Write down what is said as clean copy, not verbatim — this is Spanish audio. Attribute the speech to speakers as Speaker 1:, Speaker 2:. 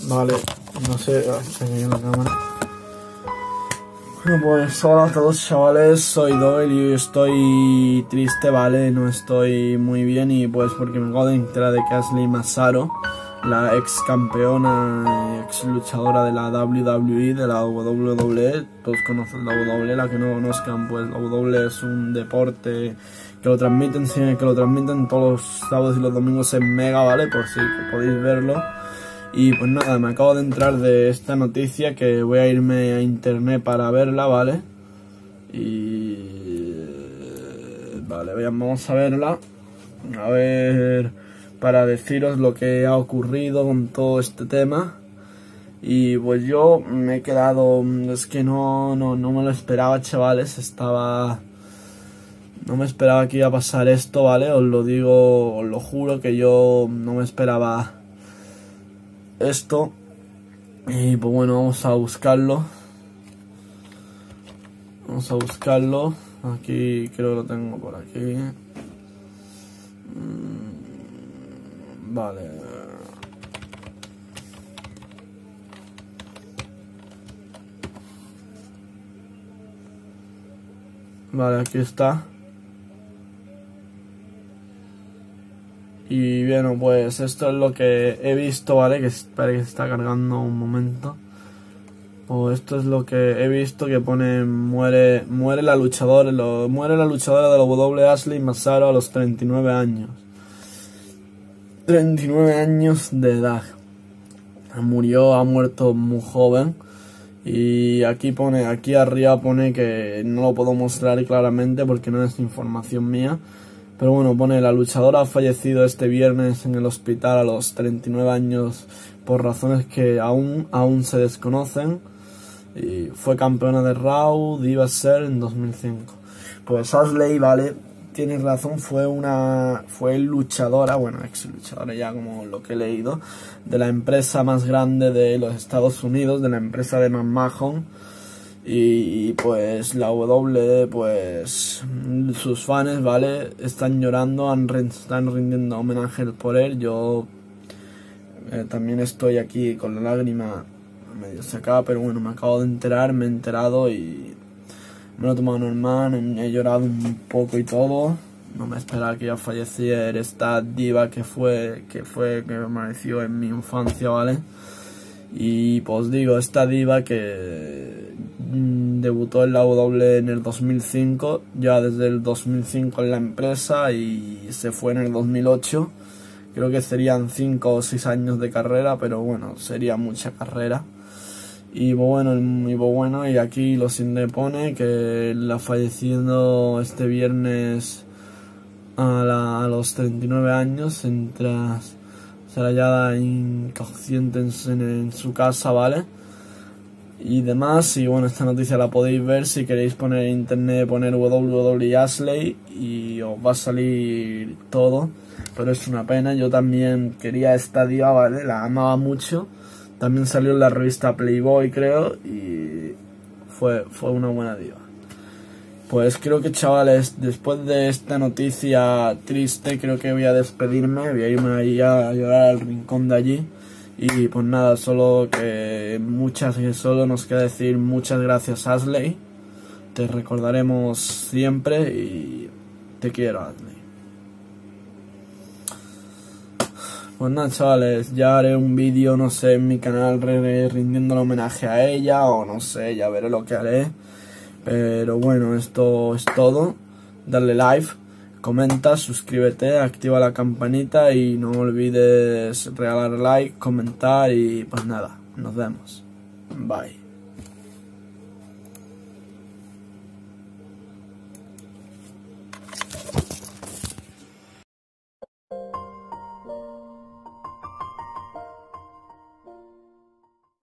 Speaker 1: Vale, no sé, se me en la cámara. Bueno, pues hola a todos chavales, soy Doyle y estoy triste, ¿vale? No estoy muy bien y pues porque me acabo de enterar de que Ashley Massaro, la ex campeona, ex luchadora de la WWE, de la WWE, todos conocen la WWE, la que no conozcan, pues la WWE es un deporte que lo transmiten todos los sábados y los domingos en Mega, ¿vale? Por si podéis verlo. Y pues nada, me acabo de enterar de esta noticia que voy a irme a internet para verla, ¿vale? Y... vale, vamos a verla. A ver, para deciros lo que ha ocurrido con todo este tema. Y pues yo me he quedado... es que no me lo esperaba, chavales. No me esperaba que iba a pasar esto, ¿vale? Os lo digo, os lo juro que yo no me esperaba esto. Y pues bueno, vamos a buscarlo. Aquí creo que lo tengo por aquí. Vale. Vale, aquí está. Y bueno, pues esto es lo que he visto, ¿vale? Que espera que se está cargando un momento. Esto es lo que he visto, que pone muere la luchadora de la WWE Ashley Massaro a los 39 años. 39 años de edad. Ha muerto muy joven. Y aquí arriba pone que no lo puedo mostrar claramente porque no es información mía. Pero bueno, pone: la luchadora ha fallecido este viernes en el hospital a los 39 años por razones que aún se desconocen. Y fue campeona de Raw, Diva Ser en 2005. Pues Ashley, vale, tienes razón, fue luchadora, bueno, ex luchadora ya como lo que he leído, de la empresa más grande de los Estados Unidos, de la empresa de McMahon. Y pues la W, pues sus fans, ¿vale? Están llorando, están rindiendo homenaje por él. Yo también estoy aquí con la lágrima medio secada, pero bueno, me acabo de enterar, me he enterado y me lo he tomado normal, he llorado un poco y todo. No me esperaba que ya falleciera esta diva que permaneció en mi infancia, ¿vale? Y pues digo, esta diva que debutó en la W en el 2005, ya desde el 2005 en la empresa, y se fue en el 2008. Creo que serían 5 o 6 años de carrera, pero bueno, sería mucha carrera. Y bueno, y aquí lo pone que la falleciendo este viernes a los 39 años, será ya inconsciente en su casa, ¿vale? Y demás, y bueno, esta noticia la podéis ver si queréis poner en internet, poner WWE Ashley y os va a salir todo, pero es una pena. Yo también quería esta diva, ¿vale? La amaba mucho, también salió en la revista Playboy, creo, y fue una buena diva. Pues creo que, chavales, después de esta noticia triste, creo que voy a despedirme, voy a irme ahí a llorar al rincón de allí. Y pues nada, solo nos queda decir muchas gracias, Ashley. Te recordaremos siempre y te quiero, Ashley. Pues nada, chavales, ya haré un vídeo, no sé, en mi canal rindiendo el homenaje a ella, o no sé, ya veré lo que haré. Pero bueno, esto es todo. Dale like, comenta, suscríbete, activa la campanita y no olvides regalar like, comentar y pues nada, nos vemos. Bye.